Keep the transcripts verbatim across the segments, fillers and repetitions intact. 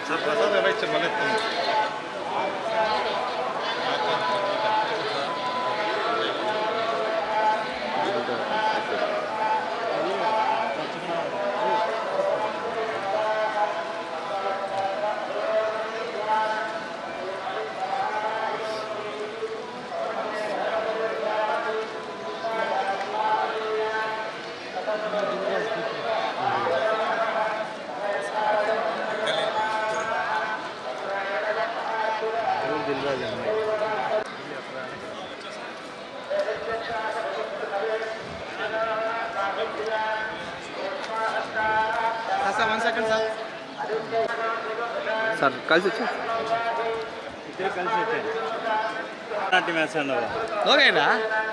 Sir Prasad ఎలా ఇచ్చారు మళ్ళీ वन सेकंड सर सर कल से इतने कल से नाट्य मैच हो गए ना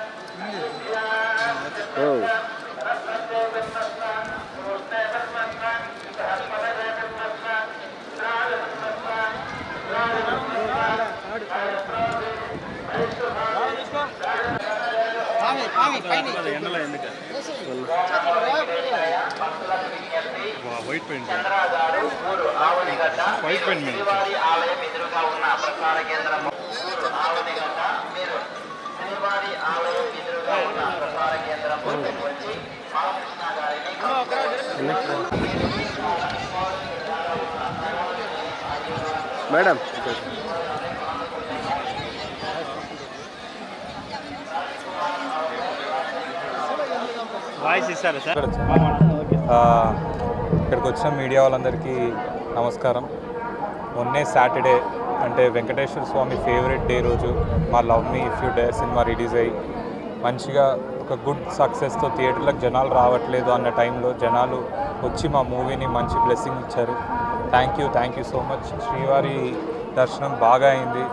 ओ వైట్ పెయింట్ వైట్ పెయింట్ మీద ఆలయం ఎదురుగా ఉన్న ప్రసార కేంద్రం ఆవనిగడ్డ మీరు శనివారి ఆలయం ఎదురుగా ఉన్న ప్రసార కేంద్రం వచ్చి బాలకృష్ణ గారిని మేడం వాయిస్ ఇస్తారా సార్? ఇక్కడికి వచ్చిన మీడియా వాళ్ళందరికీ నమస్కారం. మొన్నే సాటర్డే అంటే వెంకటేశ్వర స్వామి ఫేవరెట్ డే రోజు మా love me if you dare సినిమా రిలీజ్ అయ్యి మంచిగా ఒక గుడ్ సక్సెస్తో థియేటర్లకు జనాలు రావట్లేదు అన్న టైంలో జనాలు వచ్చి మా మూవీని మంచి బ్లెస్సింగ్ ఇచ్చారు. Thank you thank you so much. శ్రీవారి దర్శనం బాగా అయింది.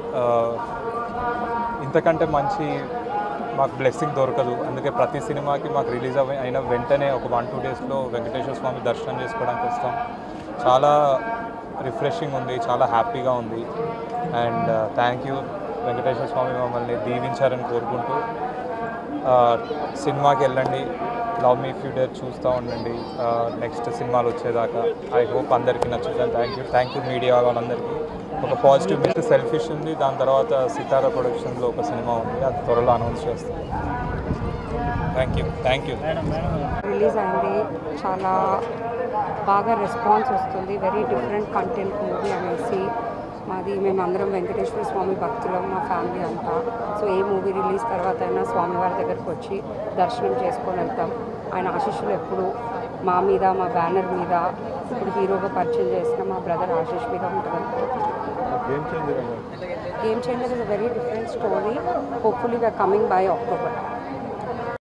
ఇంతకంటే మంచి మాకు బ్లెస్సింగ్ దొరకదు. అందుకే ప్రతి సినిమాకి మాకు రిలీజ్ అవి అయిన వెంటనే ఒక వన్ టూ డేస్లో వెంకటేశ్వర స్వామి దర్శనం చేసుకోవడానికి వస్తాం. చాలా రిఫ్రెషింగ్ ఉంది, చాలా హ్యాపీగా ఉంది. And thank you Venkateswara Swamy మమ్మల్ని దీవించారని కోరుకుంటూ సినిమాకి వెళ్ళండి, love me if you dare చూస్తూ ఉండండి నెక్స్ట్ సినిమాలు వచ్చేదాకా. ఐ హోప్ అందరికీ నచ్చుతాను. Thank you thank you media వాళ్ళందరికీ. ఒక పాజిటివ్ మిస్ సెల్ఫిష్ ఉంది, దాని తర్వాత సితారా ప్రొడక్షన్లో ఒక సినిమా ఉంది, అది త్వరలో అనౌన్స్ చేస్తాం. Thank you thank you. Release అయింది, చాలా బాగా రెస్పాన్స్ వస్తుంది. వెరీ డిఫరెంట్ కంటెంట్ మూవీ అనేసి. మాది మేమందరం వెంకటేశ్వర స్వామి భక్తులం, మా ఫ్యామిలీ అంతా. సో ఏ మూవీ రిలీజ్ తర్వాత అయినా స్వామివారి దగ్గరకు వచ్చి దర్శనం చేసుకొని వెళ్తాం. ఆయన ఆశీస్సులు ఎప్పుడు మా మీద, మా బ్యానర్ మీద, ఇప్పుడు హీరోగా పరిచయం చేసిన మా బ్రదర్ ఆశీష్ మీద ఉంటుంది. Game changer is a very different story. Hopefully we're coming by October.